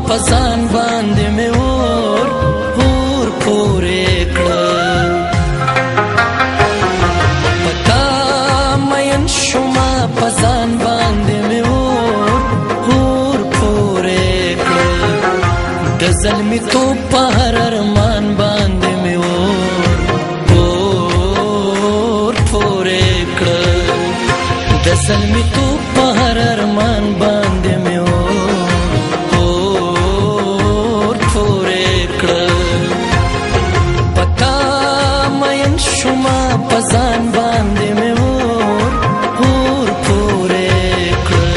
پزان باندې مې اور پورې کړ پتا مین شوما پزان باندې مې اور پورې کړ د زلمی تو په هر ارمان باندې مې اور پورې کړ د زلمی تو په هر ارمان باندې مې اور پورې کړ پتا مین شوما پزان باندې مې اور پورې کړ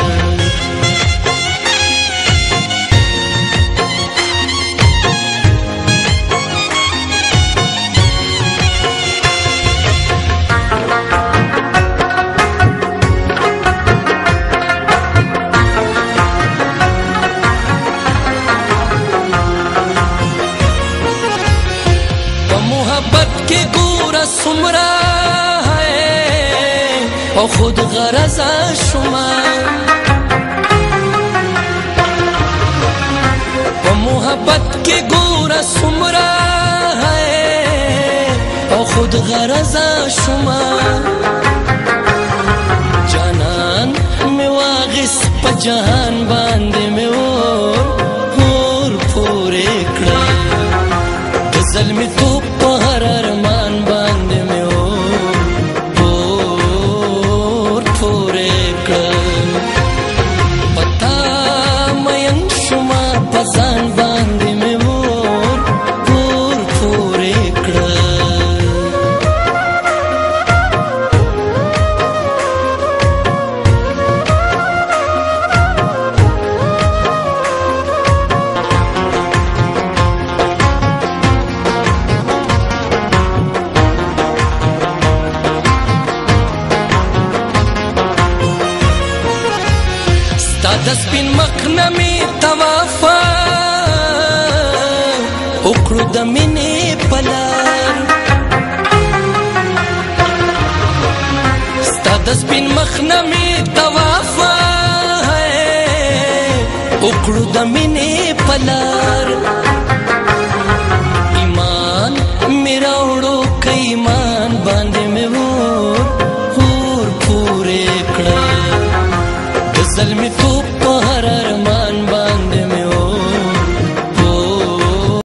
سمرا ہے او خود غرض شما و محبت کے گورا سمرا ہے او خود غرض شما جانان میں واغس پا جہان باندے میں اور پورے کڑا ظلمی تو پا ہر ارمان باندے میں اور پورے کر پتا مین شما پزان باندے میں اور پورے کر دسپین مخنمی توافا اکڑو دمینی پلار ستا دسپین مخنمی توافا اکڑو دمینی پلار